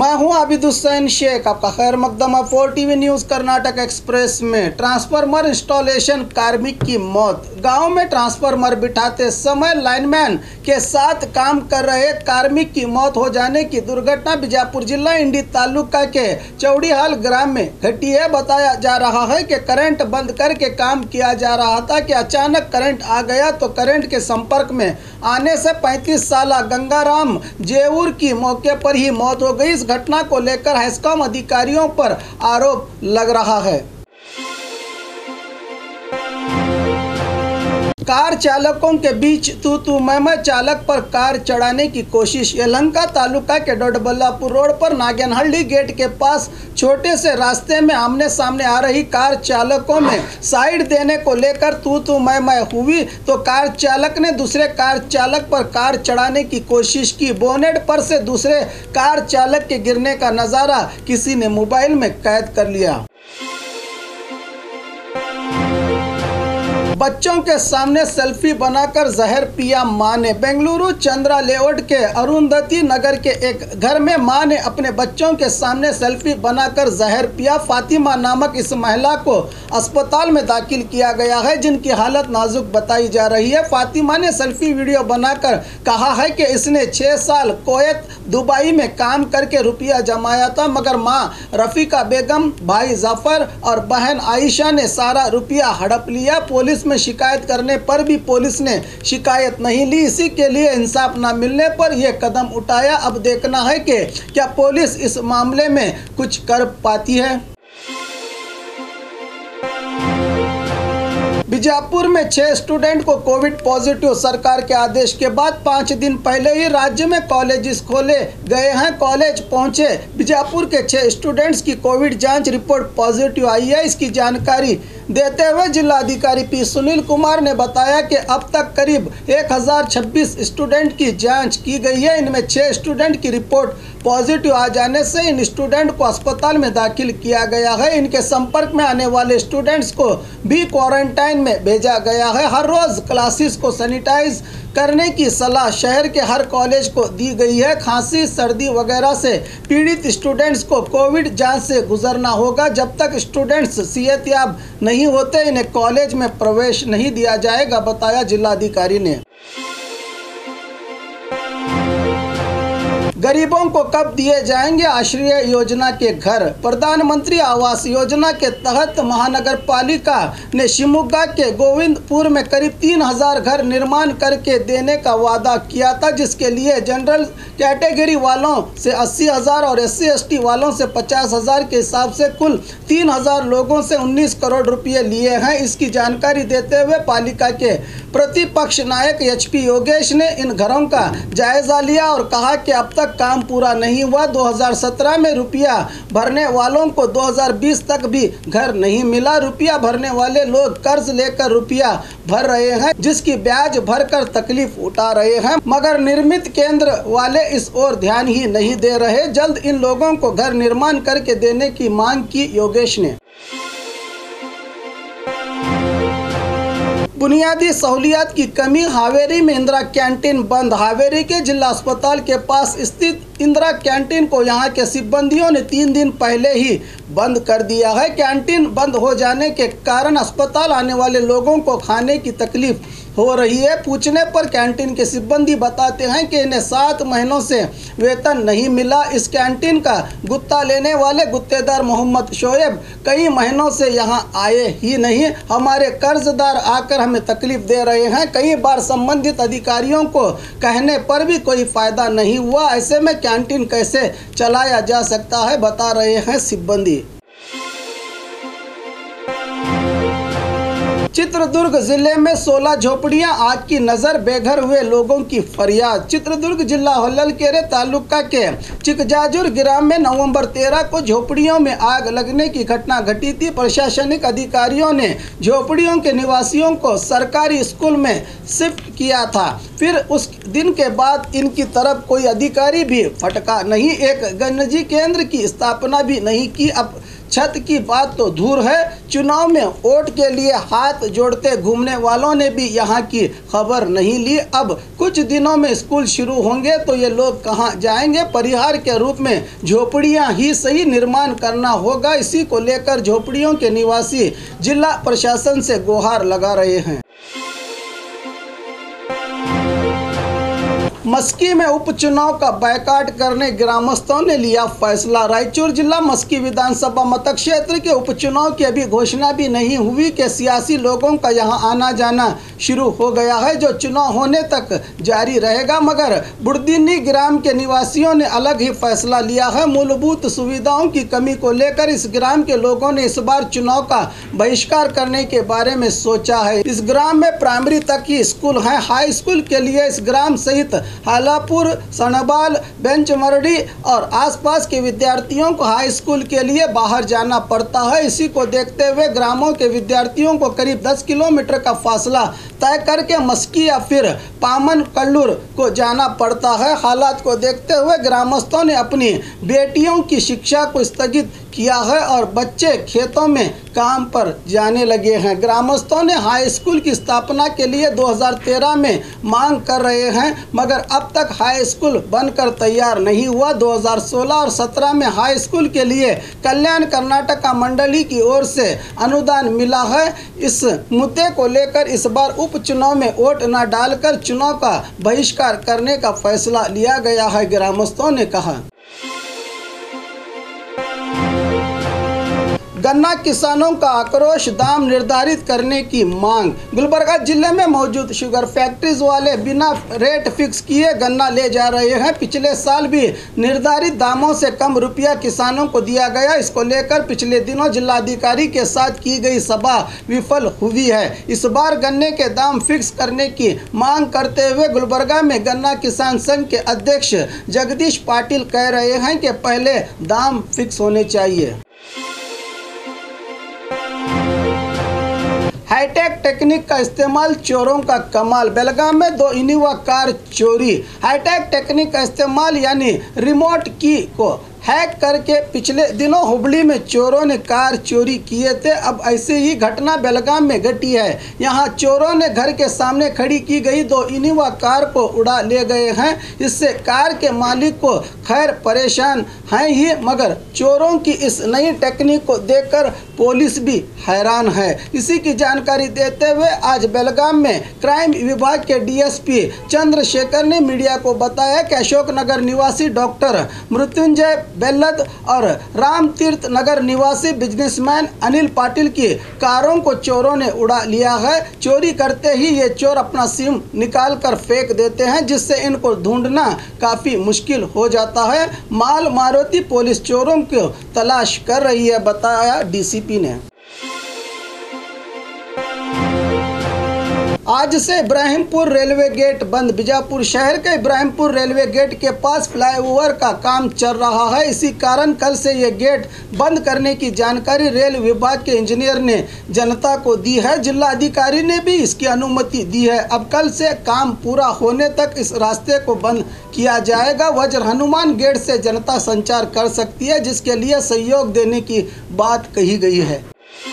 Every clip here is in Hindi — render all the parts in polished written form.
मैं हूं आबिद हुसैन शेख, आपका खैर मकदम। 4 टीवी न्यूज़ कर्नाटक एक्सप्रेस में ट्रांसफार्मर इंस्टॉलेशन कार्मिक की मौत। गांव में ट्रांसफार्मर बिठाते समय लाइनमैन के साथ काम कर रहे कार्मिक की मौत हो जाने की दुर्घटना बीजापुर जिला इंडी तालुका के चौड़ीहाल ग्राम में घटी है। बताया जा रहा है कि करंट बंद करके काम किया जा रहा था कि अचानक करंट आ गया तो करंट के संपर्क में आने से 35 साल गंगाराम जेऊर की मौके पर ही मौत हो गई। इस घटना को लेकर हेस्कॉम अधिकारियों पर आरोप लग रहा है। कार चालकों के बीच तू मैं चालक पर कार चढ़ाने की कोशिश। यलहंका तालुका के डोडबल्लापुर रोड पर नागेनहल्ली गेट के पास छोटे से रास्ते में आमने सामने आ रही कार चालकों में साइड देने को लेकर तू मैं हुई तो कार चालक ने दूसरे कार चालक पर कार चढ़ाने की कोशिश की। बोनेट पर से दूसरे कार चालक के गिरने का नज़ारा किसी ने मोबाइल में कैद कर लिया। बच्चों के सामने सेल्फी बनाकर जहर पिया मां ने। बेंगलुरु चंद्रा लेआउट के अरुंधति नगर के एक घर में मां ने अपने बच्चों के सामने सेल्फी बनाकर जहर पिया। फातिमा नामक इस महिला को अस्पताल में दाखिल किया गया है, जिनकी हालत नाजुक बताई जा रही है। फातिमा ने सेल्फी वीडियो बनाकर कहा है कि इसने 6 साल कुवैत दुबई में काम करके रुपया जमाया था, मगर मां रफीका बेगम, भाई जफर और बहन आयशा ने सारा रुपया हड़प लिया। पुलिस में शिकायत करने पर भी पुलिस ने शिकायत नहीं ली। इसी के लिए इंसाफ न मिलने पर यह कदम उठाया। अब देखना है कि क्या पुलिस इस मामले में कुछ कर पाती है। बीजापुर में 6 स्टूडेंट को कोविड पॉजिटिव। सरकार के आदेश के बाद 5 दिन पहले ही राज्य में कॉलेजेस खोले गए हैं। कॉलेज पहुंचे बीजापुर के 6 स्टूडेंट्स की कोविड जांच रिपोर्ट पॉजिटिव आई है। इसकी जानकारी देते हुए जिलाधिकारी पी सुनील कुमार ने बताया कि अब तक करीब 1026 स्टूडेंट की जांच की गई है। इनमें 6 स्टूडेंट की रिपोर्ट पॉजिटिव आ जाने से इन स्टूडेंट को अस्पताल में दाखिल किया गया है। इनके संपर्क में आने वाले स्टूडेंट्स को भी क्वारंटाइन में भेजा गया है। हर रोज क्लासेस को सैनिटाइज करने की सलाह शहर के हर कॉलेज को दी गई है। खांसी, सर्दी वगैरह से पीड़ित स्टूडेंट्स को कोविड जांच से गुजरना होगा। जब तक स्टूडेंट्स सेहतयाब नहीं होते इन्हें कॉलेज में प्रवेश नहीं दिया जाएगा, बताया जिलाधिकारी ने। गरीबों को कब दिए जाएंगे आश्रय योजना के घर। प्रधानमंत्री आवास योजना के तहत महानगर पालिका ने शिमोगा के गोविंदपुर में करीब 3000 घर निर्माण करके देने का वादा किया था, जिसके लिए जनरल कैटेगरी वालों से 80,000 और SC/ST वालों से 50,000 के हिसाब से कुल 3000 लोगों से 19 करोड़ रुपये लिए हैं। इसकी जानकारी देते हुए पालिका के प्रतिपक्ष नायक HP योगेश ने इन घरों का जायजा लिया और कहा कि अब तक काम पूरा नहीं हुआ। 2017 में रुपया भरने वालों को 2020 तक भी घर नहीं मिला। रुपया भरने वाले लोग कर्ज लेकर रुपया भर रहे हैं, जिसकी ब्याज भरकर तकलीफ उठा रहे हैं, मगर निर्मित केंद्र वाले इस ओर ध्यान ही नहीं दे रहे। जल्द इन लोगों को घर निर्माण करके देने की मांग की योगेश ने। बुनियादी सहूलियात की कमी। हावेरी में इंदिरा कैंटीन बंद। हावेरी के जिला अस्पताल के पास स्थित इंदिरा कैंटीन को यहां के सिब्बंदियों ने 3 दिन पहले ही बंद कर दिया है। कैंटीन बंद हो जाने के कारण अस्पताल आने वाले लोगों को खाने की तकलीफ हो रही है। पूछने पर कैंटीन के सिब्बंदी बताते हैं कि इन्हें 7 महीनों से वेतन नहीं मिला। इस कैंटीन का गुत्ता लेने वाले गुत्तेदार मोहम्मद शोएब कई महीनों से यहां आए ही नहीं। हमारे कर्जदार आकर हमें तकलीफ दे रहे हैं। कई बार संबंधित अधिकारियों को कहने पर भी कोई फायदा नहीं हुआ। ऐसे में कैंटीन कैसे चलाया जा सकता है, बता रहे हैं सिब्बंदी। चित्रदुर्ग जिले में 16 झोपड़ियां आग की नजर, बेघर हुए लोगों की फरियाद। चित्रदुर्ग जिला होल्लकेरे तालुका के चिकजाजुर ग्राम में नवंबर 13 को झोपड़ियों में आग लगने की घटना घटी थी। प्रशासनिक अधिकारियों ने झोपड़ियों के निवासियों को सरकारी स्कूल में शिफ्ट किया था, फिर उस दिन के बाद इनकी तरफ कोई अधिकारी भी फटका नहीं। एक गणजी केंद्र की स्थापना भी नहीं की। अब छत की बात तो दूर है, चुनाव में वोट के लिए हाथ जोड़ते घूमने वालों ने भी यहाँ की खबर नहीं ली। अब कुछ दिनों में स्कूल शुरू होंगे तो ये लोग कहाँ जाएंगे? परिहार के रूप में झोपड़ियाँ ही सही निर्माण करना होगा। इसी को लेकर झोपड़ियों के निवासी जिला प्रशासन से गुहार लगा रहे हैं। मस्की में उपचुनाव का बायकॉट करने ग्रामस्थों ने लिया फैसला। रायचूर जिला मस्की विधानसभा मतक क्षेत्र के उपचुनाव की अभी घोषणा भी नहीं हुई कि सियासी लोगों का यहां आना जाना शुरू हो गया है, जो चुनाव होने तक जारी रहेगा। मगर बुड़दीनी ग्राम के निवासियों ने अलग ही फैसला लिया है। मूलभूत सुविधाओं की कमी को लेकर इस ग्राम के लोगों ने इस बार चुनाव का बहिष्कार करने के बारे में सोचा है। इस ग्राम में प्राइमरी तक ही स्कूल है। हाई स्कूल के लिए इस ग्राम सहित हालापुर, सनबाल, बेंचमरडी और आसपास के विद्यार्थियों को हाई स्कूल के लिए बाहर जाना पड़ता है। इसी को देखते हुए ग्रामों के विद्यार्थियों को करीब 10 किलोमीटर का फासला तय करके मस्की या फिर पामन कल्लूर को जाना पड़ता है। हालात को देखते हुए ग्रामस्थों ने अपनी बेटियों की शिक्षा को स्थगित किया है और बच्चे खेतों में काम पर जाने लगे हैं। ग्रामस्थों ने हाई स्कूल की स्थापना के लिए 2013 में मांग कर रहे हैं, मगर अब तक हाई स्कूल बनकर तैयार नहीं हुआ। 2016 और 17 में हाई स्कूल के लिए कल्याण कर्नाटका मंडली की ओर से अनुदान मिला है। इस मुद्दे को लेकर इस बार उपचुनाव में वोट न डालकर चुनाव का बहिष्कार करने का फैसला लिया गया है, ग्रामस्थों ने कहा। गन्ना किसानों का आक्रोश, दाम निर्धारित करने की मांग। गुलबर्गा जिले में मौजूद शुगर फैक्ट्रीज वाले बिना रेट फिक्स किए गन्ना ले जा रहे हैं। पिछले साल भी निर्धारित दामों से कम रुपया किसानों को दिया गया। इसको लेकर पिछले दिनों जिलाधिकारी के साथ की गई सभा विफल हुई है। इस बार गन्ने के दाम फिक्स करने की मांग करते हुए गुलबर्गा में गन्ना किसान संघ के अध्यक्ष जगदीश पाटिल कह रहे हैं कि पहले दाम फिक्स होने चाहिए। हाईटेक टेक्निक का इस्तेमाल, चोरों का कमाल। बेलगाम में 2 इनोवा कार चोरी। हाईटेक टेक्निक का इस्तेमाल यानी रिमोट की को हैक करके पिछले दिनों हुबली में चोरों ने कार चोरी किए थे। अब ऐसे ही घटना बेलगाम में घटी है। यहां चोरों ने घर के सामने खड़ी की गई 2 इनोवा कार को उड़ा ले गए हैं। इससे कार के मालिक को खैर परेशान हैं ही, मगर चोरों की इस नई टेक्निक को देखकर पुलिस भी हैरान है। इसी की जानकारी देते हुए आज बेलगाम में क्राइम विभाग के डीएसपी चंद्रशेखर ने मीडिया को बताया कि अशोकनगर निवासी डॉक्टर मृत्युंजय बेल्लद और रामतीर्थ नगर निवासी बिजनेसमैन अनिल पाटिल की कारों को चोरों ने उड़ा लिया है। चोरी करते ही ये चोर अपना सिम निकाल कर फेंक देते हैं, जिससे इनको ढूंढना काफ़ी मुश्किल हो जाता है। माल मारुति पुलिस चोरों को तलाश कर रही है, बताया डीसीपी ने। आज से इब्राहिमपुर रेलवे गेट बंद। बीजापुर शहर के इब्राहिमपुर रेलवे गेट के पास फ्लाईओवर का काम चल रहा है। इसी कारण कल से ये गेट बंद करने की जानकारी रेल विभाग के इंजीनियर ने जनता को दी है। जिला अधिकारी ने भी इसकी अनुमति दी है। अब कल से काम पूरा होने तक इस रास्ते को बंद किया जाएगा। वज्र हनुमान गेट से जनता संचार कर सकती है, जिसके लिए सहयोग देने की बात कही गई है।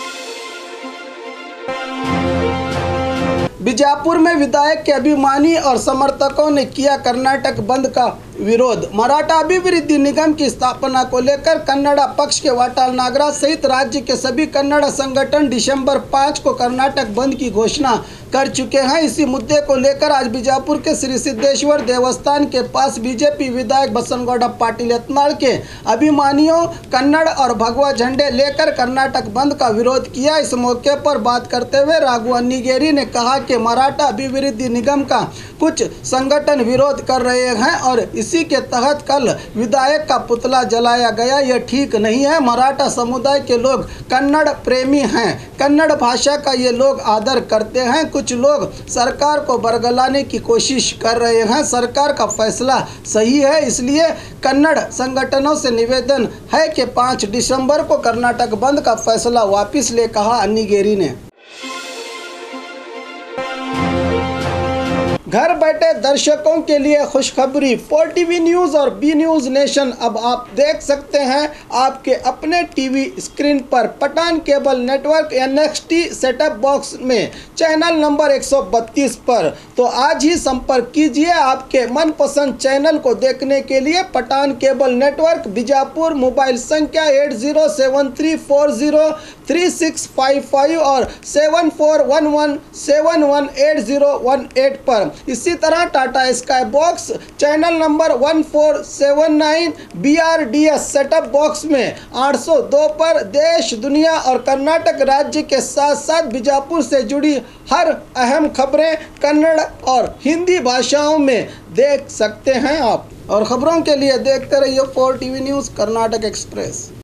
बीजापुर में विधायक के अभिमानी और समर्थकों ने किया कर्नाटक बंद का विरोध। मराठा अभिवृद्धि निगम की स्थापना को लेकर कन्नड़ा पक्ष के वाटाल नागराज सहित राज्य के सभी कन्नड़ संगठन दिसंबर 5 को कर्नाटक बंद की घोषणा कर चुके हैं। इसी मुद्दे को लेकर आज बीजापुर के श्री सिद्धेश्वर देवस्थान के पास बीजेपी विधायक बसनगौड़ा पाटिल यत्नाल के अभिमानियों कन्नड़ और भगवा झंडे लेकर कर्नाटक बंद का विरोध किया। इस मौके पर बात करते हुए राघु अन्नीगेरी ने कहा कि मराठा अभिवृद्धि निगम का कुछ संगठन विरोध कर रहे हैं और इसी के तहत कल विधायक का पुतला जलाया गया। यह ठीक नहीं है। मराठा समुदाय के लोग कन्नड़ प्रेमी हैं। कन्नड़ भाषा का ये लोग आदर करते हैं। कुछ लोग सरकार को बरगलाने की कोशिश कर रहे हैं। सरकार का फैसला सही है, इसलिए कन्नड़ संगठनों से निवेदन है कि 5 दिसंबर को कर्नाटक बंद का फैसला वापस ले, कहा अन्नीगेरी ने। घर बैठे दर्शकों के लिए खुशखबरी, 4TV न्यूज़ और बी न्यूज़ नेशन अब आप देख सकते हैं आपके अपने टीवी स्क्रीन पर Pathan cable network NXT setup box में चैनल नंबर 132 पर। तो आज ही संपर्क कीजिए आपके मनपसंद चैनल को देखने के लिए Pathan cable network Bijapur, mobile संख्या 8073403655 और 7411718018 पर। इसी तरह Tata sky box channel number 1479 BRDS setup box में 802 पर देश, दुनिया और कर्नाटक राज्य के साथ साथ बीजापुर से जुड़ी हर अहम खबरें कन्नड़ और हिंदी भाषाओं में देख सकते हैं आप। और खबरों के लिए देखते रहिए 4TV न्यूज़ कर्नाटक एक्सप्रेस।